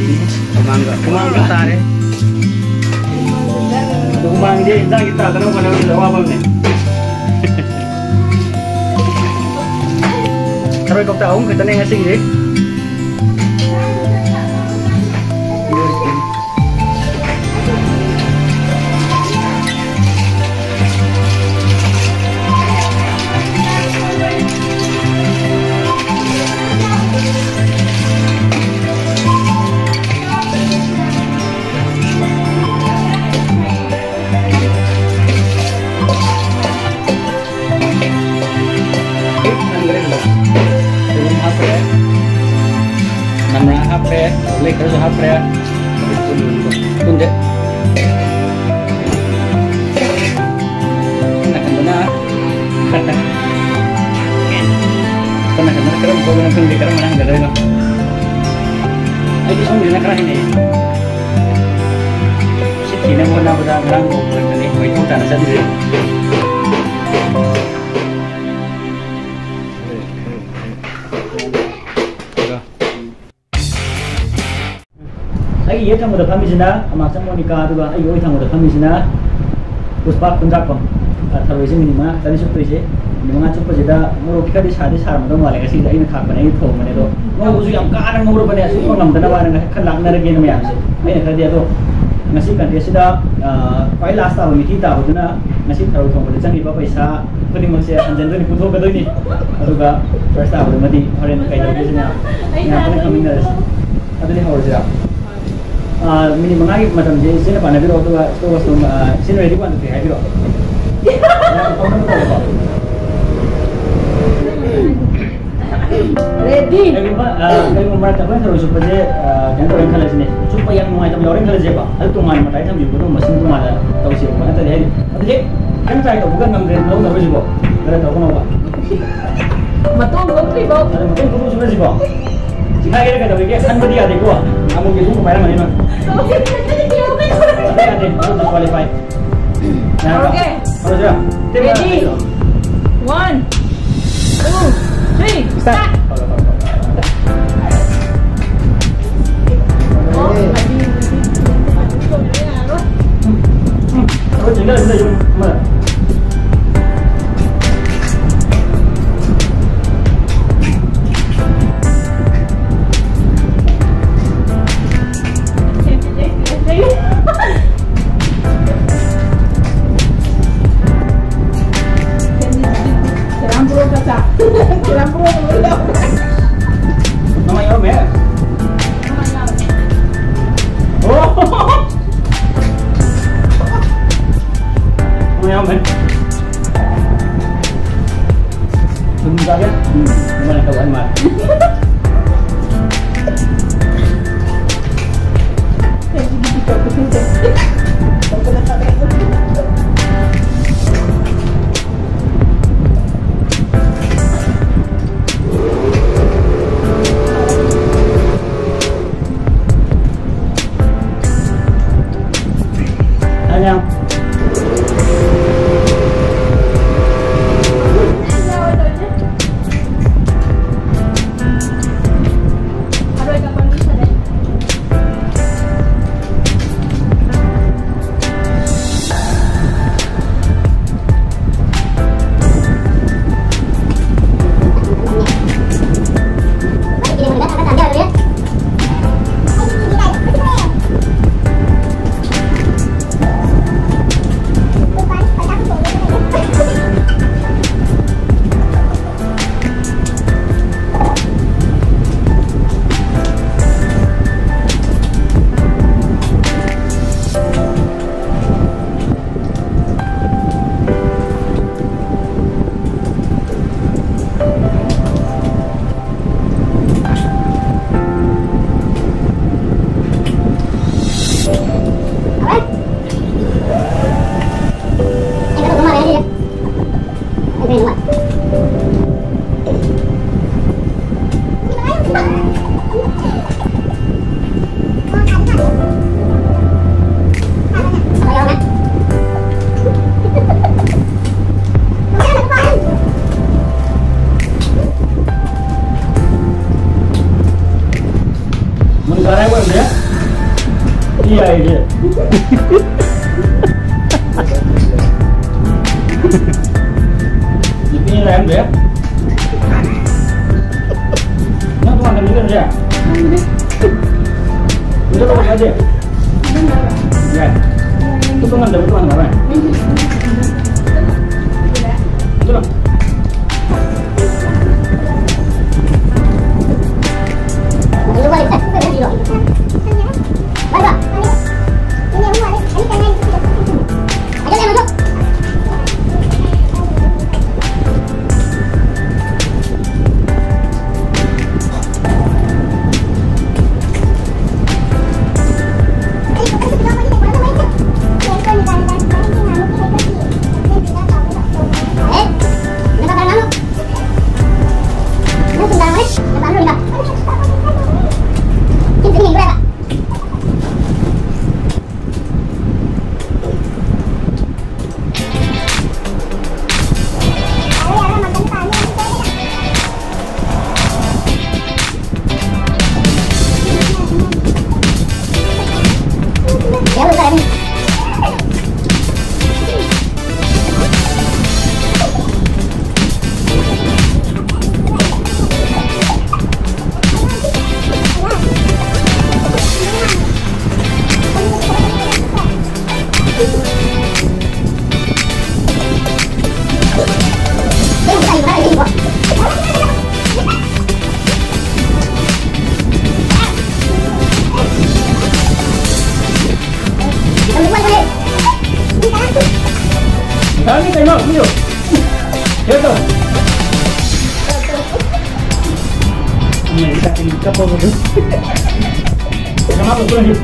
Kumangga tare. Kumang dia indang kita tahu mana yang jawab ni. Kalau kau tahu kita ni ngasih ni. Lek harus HP ya. Tunde. Nak kena. Kena kerem kau nak tunde kerem mana enggak ada no. Ayo semua nak kerah ini. Sini mau nak berang berang kau ni kau itu tanah sendiri. Iya thang udah kami sina, amasam Monica juga. Ayo thang udah kami sina. Puspa punjak kom. Tahu isi minima tadi suatu isi. Minima cepat jeda. Moro kita di sana malam malam kasih dah ini khak mana itu mana itu. Moro usu yang kadang moro pada suku ngam tanah warna kan nak gini macam tu. Ini kerja tu. Ngasih kan dia sudah. Pai last tahun ini kita tu na ngasih tahu thong pada canggih apa isa. Kini masih anjing tu ni putus betul ni. Aduga first tahun mati orang kayak tu sini. Yang paling kami ndas. Ada ni harus ya. Mini mengaji macam je, sini apa nabi roh tu was sini ready pun tu happy roh. Ready. Kami memang tak pernah terus supaya jangan orang kalah sini. Supaya yang mau item orang kalah siapa? Hal tu mana mata item juga tu mesin tu mana tahu siapa. Mana tadi hari. Tadi kan saya tu bukan ngambil tahu tahu siapa. Ada tahu kan apa? Matong kau tu siapa? Ada matong kau tu siapa? Jika kita kata begini, kan berdia deh gua. Kamu gitu kemarin mana ni? Ada, harus qualify. Okay. Harus ya. Ready. 1, 2, 3, start. Oh, tinggal jom mana? Kira puro Iya iya. Ini lem ya. Nah, tuh ada minum ya. Udah bawa aja. Ya. Itu tuh nggak dapat apa? Itu lah. Kami tengok video. Jatuh. Ini kita tinggi kapal dulu. Kenapa turun ni?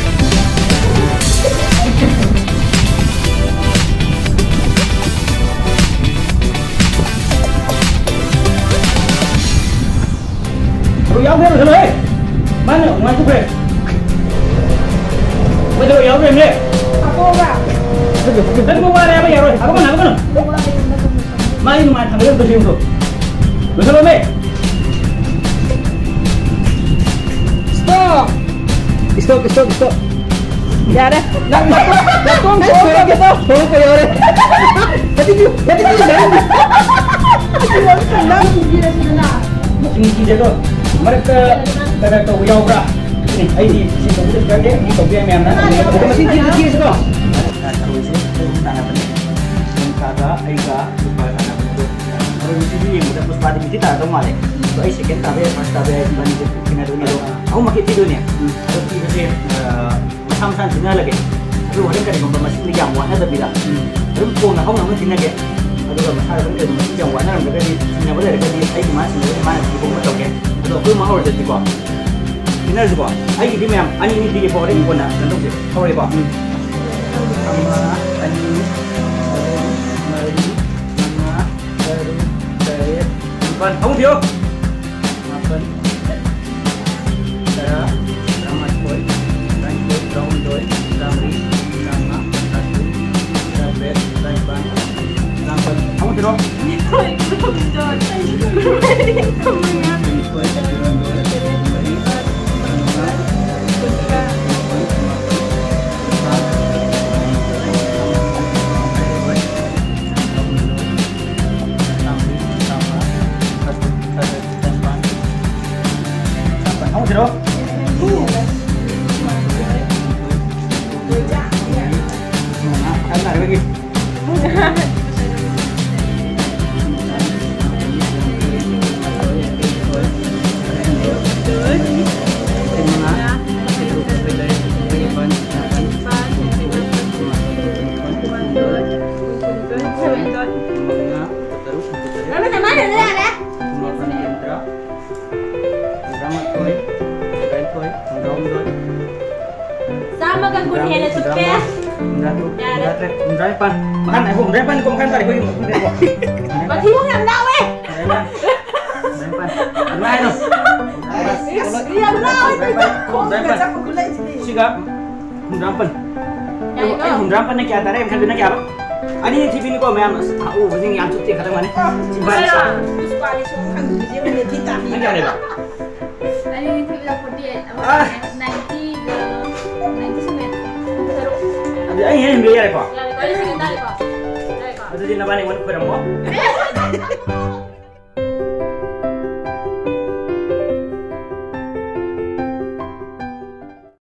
Rồi giáo thêm rồi đấy. Mana ngoài chụp về. Bây giờ giáo thêm đi. Ako ba? Tadi mau mana apa ya, Roy? Aku mana? Aku mana? Main main sambil bersih untuk. Betul belum, Be? Stop. Stop. Ya dah. Nak tolong kita. Tolong kayak orang. Tadi dia Senang gila sudah. Tinggi dia tu. Mereka kata kau jauh berah. Ini, ID si komputer kerja, ni komputer yang mana? Kita masih kiri semua. Terus tanah penuh. Kata Aika supaya tanah penuh. Kalau di sini yang udah puspa di kita tahu malah. So ai second tabe first tabe dibanding dengan dunia tu. Aku makin tidur ni. Aku tidur ni macam sini lagi. Tapi orang kan kalau masih ni yang warna berbeza. Terus pun aku nak macam ni lagi. Aduh kalau masalah kan masih yang warna berbeza ni. Sini boleh dekat ni ai kemana sini mana di pun macam ni. Aduh aku mahu ada tiba. Ini juga. Ai di mana? Ani ni di pore ni pun nak. Tentu je. Kau boleh pak. Sama ani mari mana baru saya simpan kamu dia maafkan saya selamat boy dan down boy samri sama satu dapat simpan simpan kamu dia Siro? Ada lagi. Sama kan kun hele suppe. Pan. Makan aku pan kau makan tadi kau. Bagi mo yang daw eh. Pan. Ano? Yang daw itu. Siga. Pan. Pan ni kaya tarik kan kaya apa? Ani TV ni kau memang tahu begini yang cuti kata mana? Simpan. Terus kali so kan dia punya kita. Nanti ada. Ani TV dah 48. 90 ke 90 yare ko. Yare ko, yare ko. Yare ko. Aduh di nabani wan kurang mo.